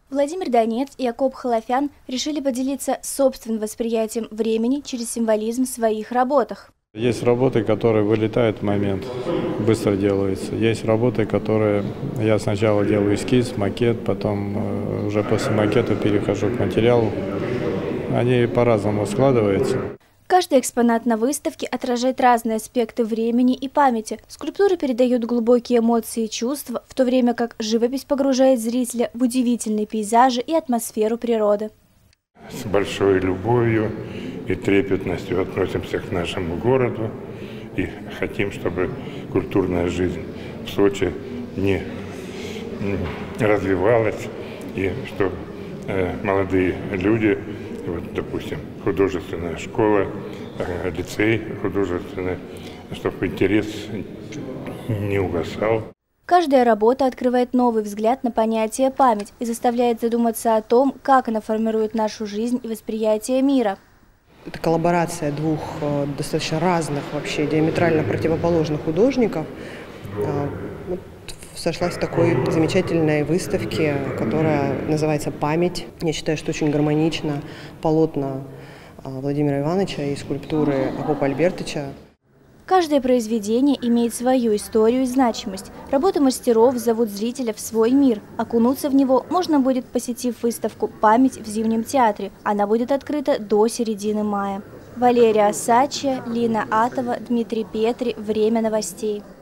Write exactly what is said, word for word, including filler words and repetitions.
Владимир Донец и Якоб Халафян решили поделиться собственным восприятием времени через символизм в своих работах. Есть работы, которые вылетают в момент, быстро делаются. Есть работы, которые я сначала делаю эскиз, макет, потом уже после макета перехожу к материалу. Они по-разному складываются. Каждый экспонат на выставке отражает разные аспекты времени и памяти. Скульптуры передают глубокие эмоции и чувства, в то время как живопись погружает зрителя в удивительные пейзажи и атмосферу природы. С большой любовью и трепетностью относимся к нашему городу и хотим, чтобы культурная жизнь в Сочи не развивалась, и что молодые люди, вот, допустим, художественная школа, лицей художественный, чтобы интерес не угасал. Каждая работа открывает новый взгляд на понятие «память» и заставляет задуматься о том, как она формирует нашу жизнь и восприятие мира. Это коллаборация двух достаточно разных, вообще диаметрально противоположных художников. Вот сошлась в такой замечательной выставке, которая называется «Память». Я считаю, что очень гармонично полотна Владимира Ивановича и скульптуры Акопа Альбертовича. Каждое произведение имеет свою историю и значимость. Работы мастеров зовут зрителя в свой мир. Окунуться в него можно будет, посетив выставку «Память» в Зимнем театре. Она будет открыта до середины мая. Валерия Осадчая, Лина Атова, Дмитрий Петри. Время новостей.